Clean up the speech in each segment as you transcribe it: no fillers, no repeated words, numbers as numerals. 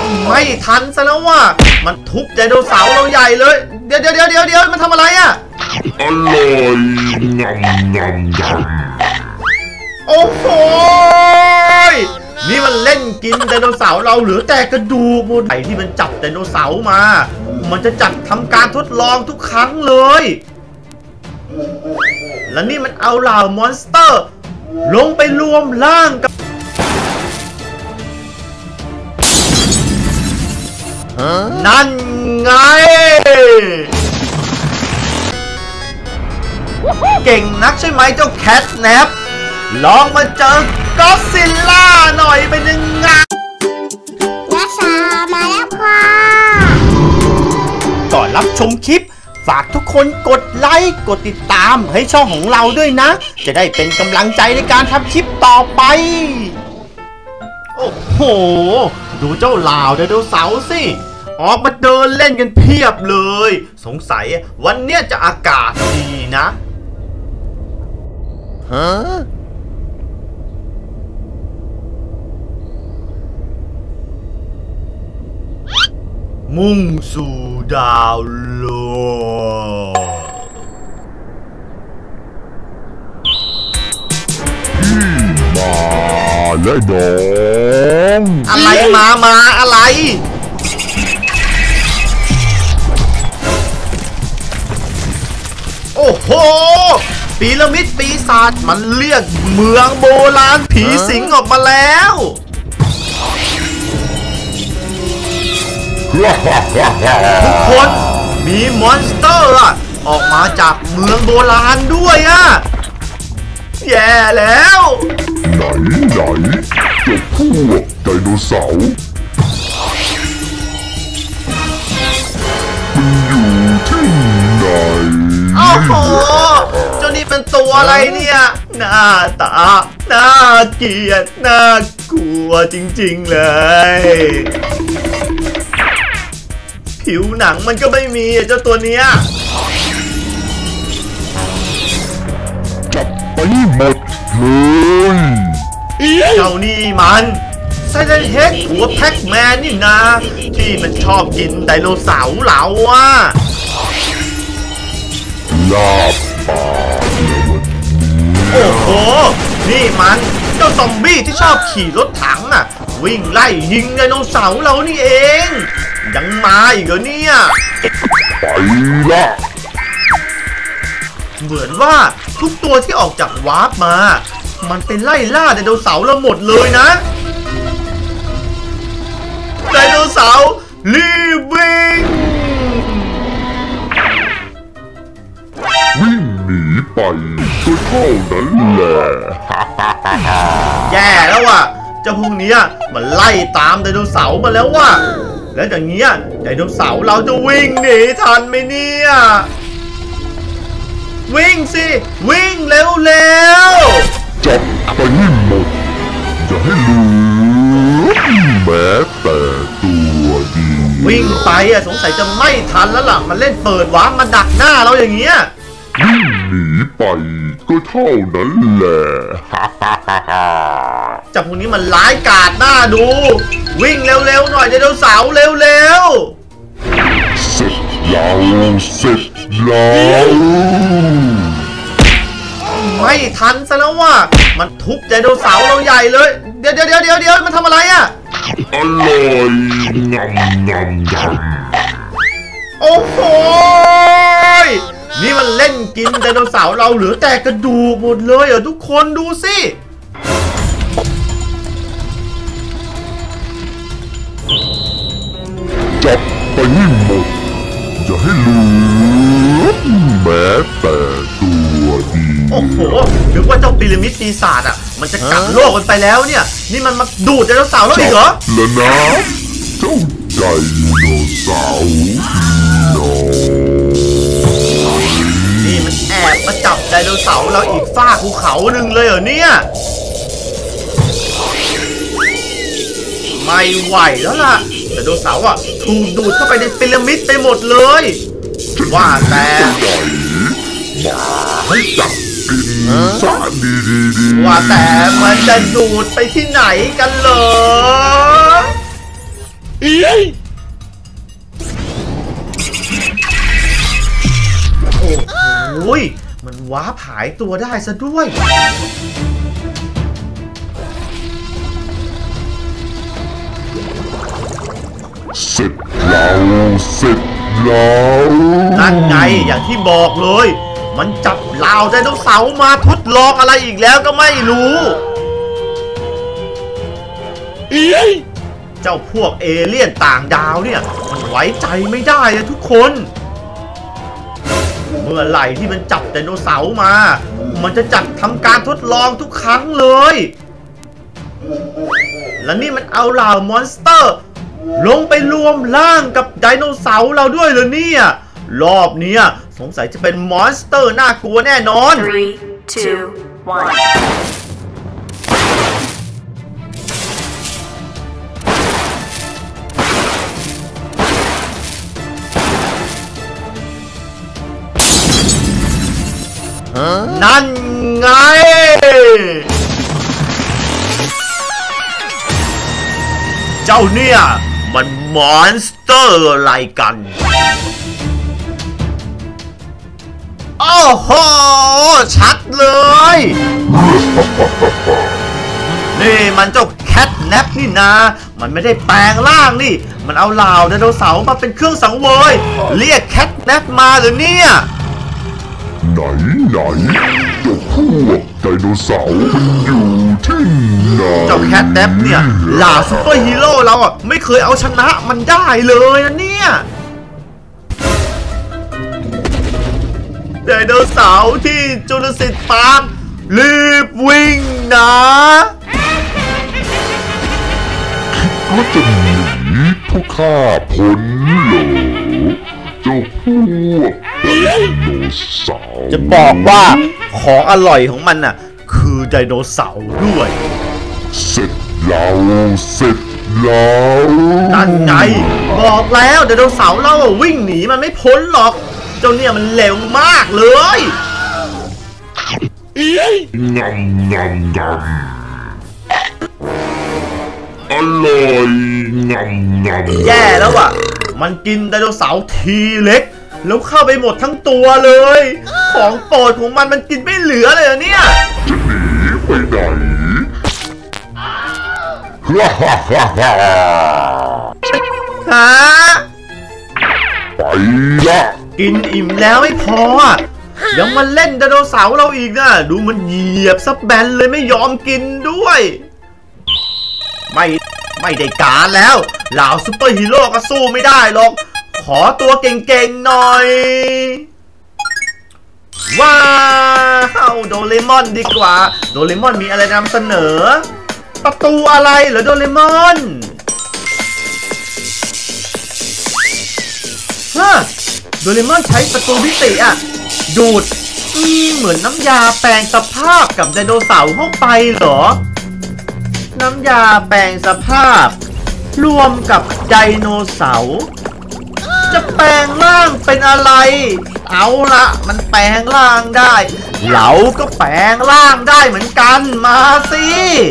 ไม่ทันซะแล้วว่ามันทุบไดโนเสาร์เราใหญ่เลยเดี๋ยวมันทำอะไรอ่ะอร่อยงำงำงโอ้โหนี่มันเล่นกินไดโนเสาร์เราเหลือแต่กระดูกหมดไอ้ที่มันจับไดโนเสาร์มามันจะจัดทำการทดลองทุกครั้งเลยและนี่มันเอาเหล่ามอนสเตอร์ลงไปรวมร่างกับนั่นไงเก่งนักใช่ไหมเจ้าแคทแนปลองมาเจอก็อดซิลล่าหน่อยเป็นยังไงรักษามาแล้วค่ะก่อนรับชมคลิปฝากทุกคนกดไลค์กดติดตามให้ช่องของเราด้วยนะจะได้เป็นกำลังใจในการทำคลิปต่อไปโอ้โหดูเจ้าลาวไดโนเสาร์สิออกมาเดินเล่นกันเพียบเลยสงสัยวันเนี้ยจะอากาศดีนะฮะมุ่งสู่ดาวโลกมาและน้องอะไรมาอะไรโอ้โหพีระมิดปีศาจมันเรียกเมืองโบราณผีสิงออกมาแล้วทุกคนมีมอนสเตอร์ออกมาจากเมืองโบราณด้วยแย่แล้วไหนเจ้าพวกไดโนเสาร์มันอยู่ที่ไหนโอ้โหเจ้านี่เป็นตัวอะไรเนี่ยหน้าตาน่าเกลียดน่ากลัวจริงๆเลยผิวหนังมันก็ไม่มีเจ้าตัวเนี้ยจับไปหมดเลยเจ้านี่มันไซเลนเฮดหัวแพ็กแมนนี่นะที่มันชอบกินไดโนเสาร์เราลาบปากโอ้โหนี่มันเจ้าซอมบี้ที่ชอบขี่รถถังวิ่งไล่ยิงไดโนเสาร์เรานี่เองยังมาอีกเหรอเนี่ยไปละเหมือนว่าทุกตัวที่ออกจากวาร์ปมามันเป็นไล่ล่าไดโนเสาร์เราหมดเลยนะไดโนเสาร์รีบวิ่งหนีไปก็เท่านั้นแหละแย่แล้วเจ้าพวกนี้มันไล่ตามไดโนเสาร์มาแล้วแล้วอย่างเงี้ยไดโนเสาร์เราจะวิ่งหนีทันไหมเนี่ยวิ่งสิวิ่งเร็วจับไปให้หมดอย่าให้เหลือแม้แต่ตัวเดียววิ่งไปสงสัยจะไม่ทันแล้วล่ะมันเล่นเปิดวาร์ปมาดักหน้าเราอย่างเงี้ยวิ่งหนีไปก็เท่านั้นแหละจับพวกนี้มันร้ายกาจหน้าดูวิ่งเร็วๆหน่อยไดโนเสาร์เร็วเสร็จแล้วไม่ทันซะแล้วมันทุบไดโนเสาร์เราใหญ่เลยเดี๋ยวมันทำอะไรอร่อยงำงำโอ้โหนี่มันเล่นกินไดโนเสาร์เราเหลือแต่กระดูกหมดเลยทุกคนดูสิจับไปให้หมดอย่าให้เหลือแม้แต่ตัวเดียวโอ้โหนึกว่าเจ้าพีระมิดปีศาจมันจะกัดโลกกันไปแล้วเนี่ยนี่มันมาดูดไดโนเสาร์แล้วอีกเหรอแล้วนะเจ้าไดโนเสาร์นี่มันแอบมาจับไดโนเสาร์เราอีกฟากภูเขาหนึ่งเลยเหรอเนี่ยไม่ไหวแล้วล่ะไดโนเสาร์ถูกดูดเข้าไปในพีระมิดไปหมดเลยว่าแต่ให้จับกินซะดีว่าแต่มันจะดูดไปที่ไหนกันเหรอว้าผายตัวได้ซะด้วยเสร็จแล้วนั่นไงอย่างที่บอกเลยมันจับเหล่าไดโนเสาร์มาทดลองอะไรอีกแล้วก็ไม่รู้เจ้าพวกเอเลี่ยนต่างดาวเนี่ยมันไว้ใจไม่ได้เลยทุกคนเมื่อไหร่ที่มันจับไดโนเสาร์มามันจะจัดทำการทดลองทุกครั้งเลยและนี่มันเอาเหล่ามอนสเตอร์ลงไปรวมร่างกับไดโนเสาร์เราด้วยเหรอเนี่ยรอบนี้สงสัยจะเป็นมอนสเตอร์น่ากลัวแน่นอน นั่นไงเจ้าเนี่ยมันมอนสเตอร์อะไรกันโอ้โหชัดเลยนี่มันเจ้าแคทแนปนี่นะมันไม่ได้แปลงร่างนี่มันเอาเหล่าไดโนเสาร์มาเป็นเครื่องสังเวยเรียกแคทแนปมาหรือเนี่ยไหนเจ้าพวกไดโนเสาร์มันอยู่ที่ไหนเจ้าแคทแนปเนี่ยเหล่าซุปเปอร์ฮีโร่เราไม่เคยเอาชนะมันได้เลยนะเนี่ยไดโนเสาร์ที่จูราสสิคพาร์ครีบวิ่งนะก็จะหนีพวกข้าพ้นเหรอเจ้าพวกไดโนเสาร์จะบอกว่าของอร่อยของมันน่ะคือไดโนเสาร์ด้วยเสร็จแล้วนั่นไงบอกแล้วไดโนเสาร์เราวิ่งหนีมันไม่พ้นหรอกเจ้าเนี่ยมันเร็วมากเลยงำอร่อยงำแย่แล้วอ่ะมันกินไดโนเสาร์ทีเล็กแล้วเข้าไปหมดทั้งตัวเลยของโปรดของมันกินไม่เหลือเลยเนี่ยจะหนีไปไหนฮะไปละกินอิ่มแล้วไม่พอยังมาเล่นไดโนเสาร์เราอีกนะดูมันเหยียบซับแบนเลยไม่ยอมกินด้วยไม่ได้การแล้วเหล่าซุปเปอร์ฮีโร่ก็สู้ไม่ได้หรอกขอตัวเก่งๆหน่อยว้าวโดเรมอนดีกว่าโดเรมอนมีอะไรนำเสนอประตูอะไรเหรอโดเรมอนฮะโดเรมอนใช้ประตูพิเศษดูดเหมือนน้ำยาแปลงสภาพกับไดโนเสาร์เข้าไปเหรอน้ำยาแปลงสภาพรวมกับไดโนเสาร์จะแปลงร่างเป็นอะไรเอาละมันแปลงร่างได้เราก็แปลงร่างได้เหมือนกันมาสิ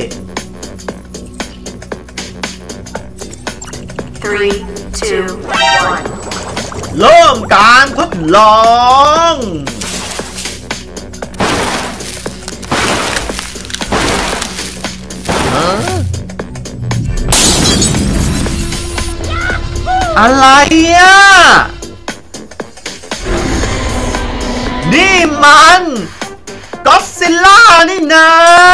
3 2 1เริ่มการทดลองอะไรนี่มันก็อดซิลล่านี่นะ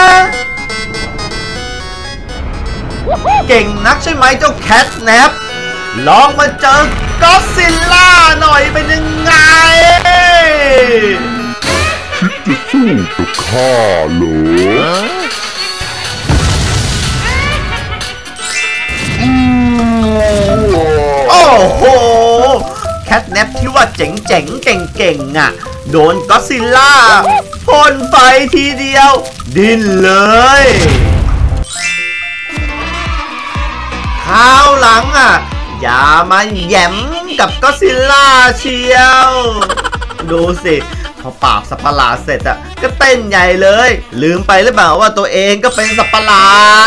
เก่งนักใช่ไหมเจ้าแคทแนปลองมาเจอก็อดซิลล่าหน่อยเป็นยังไงคิดจะสู้กับข้าเหรอโอ้โหแคทแนปที่ว่าเจ๋งๆเก่งๆโดนก็อดซิลล่าพ่นไฟทีเดียวดิ้นเลยคราวหลังอย่ามาแหย่มกับก็อดซิลล่าเชียวดูสิพอปราบสัตว์ประหลาดเสร็จก็เต้นใหญ่เลยลืมไปหรือเปล่าว่าตัวเองก็เป็นสัตว์ประหลาด